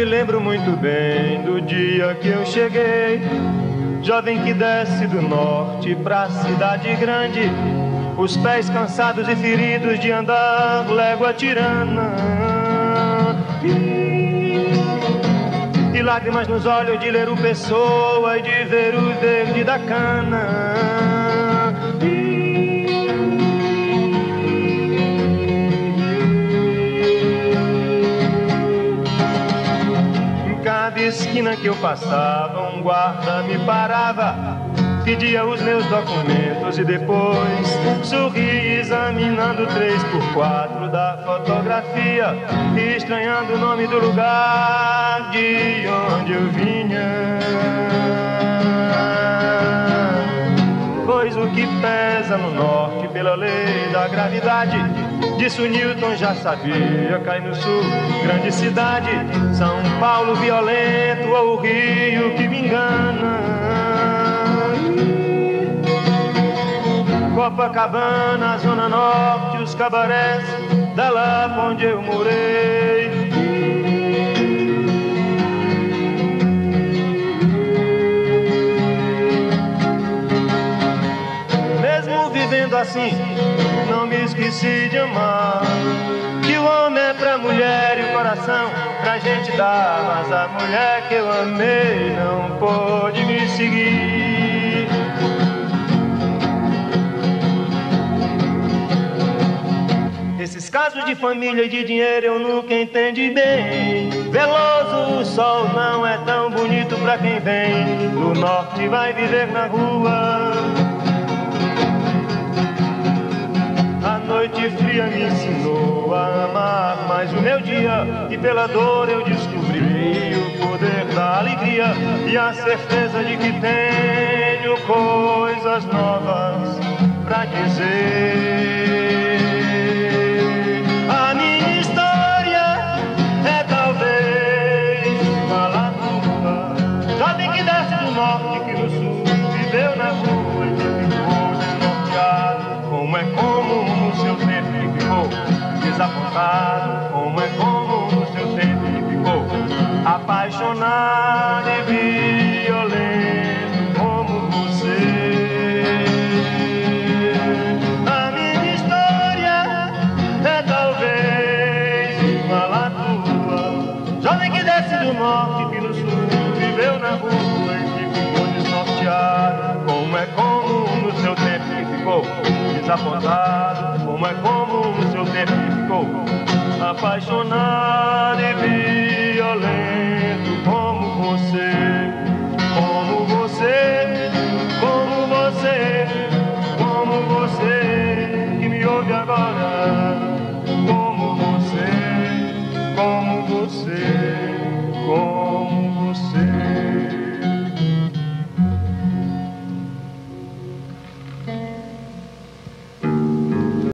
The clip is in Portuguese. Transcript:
me lembro muito bem do dia que eu cheguei, jovem que desce do norte pra cidade grande, os pés cansados e feridos de andar légua tirana, e lágrimas nos olhos de ler o Pessoa e de ver o verde da cana. Cada esquina que eu passava, um guarda me parava, pedia os meus documentos e depois sorria examinando 3x4 da fotografia e estranhando o nome do lugar de onde eu vinha. Pois o que pesa no norte pela lei da gravidade, disso Newton já sabia, cai no sul, grande cidade, São Paulo violento ou o Rio que me engana. Copacabana, Zona Norte, os cabarés da Lapa onde eu morei. Mesmo vivendo assim, não me esqueci de amar, que o homem é pra mulher e o coração pra gente dar, mas a mulher que eu amei não pôde me seguir. Esses casos de família e de dinheiro eu nunca entendi bem. Veloso, o sol não é tão bonito pra quem vem do norte, vai viver na rua. A noite fria me ensinou a amar mais o meu dia, e pela dor eu descobri o poder da alegria e a certeza de que tenho coisas novas pra dizer. A minha história é talvez uma latua, jovem que desce do norte, que no sul viveu na rua e que ficou desnorteado. Como é comum no seu tempo que ficou desapontado, como é comum no seu tempo que ficou apaixonado e violento como você. A minha história é talvez igual à tua, jovem que desce do norte, que no sul viveu na rua e que ficou desnorteado. Como é comum no seu tempo que ficou desapontado, como é comum no seu tempo que ficou apaixonado e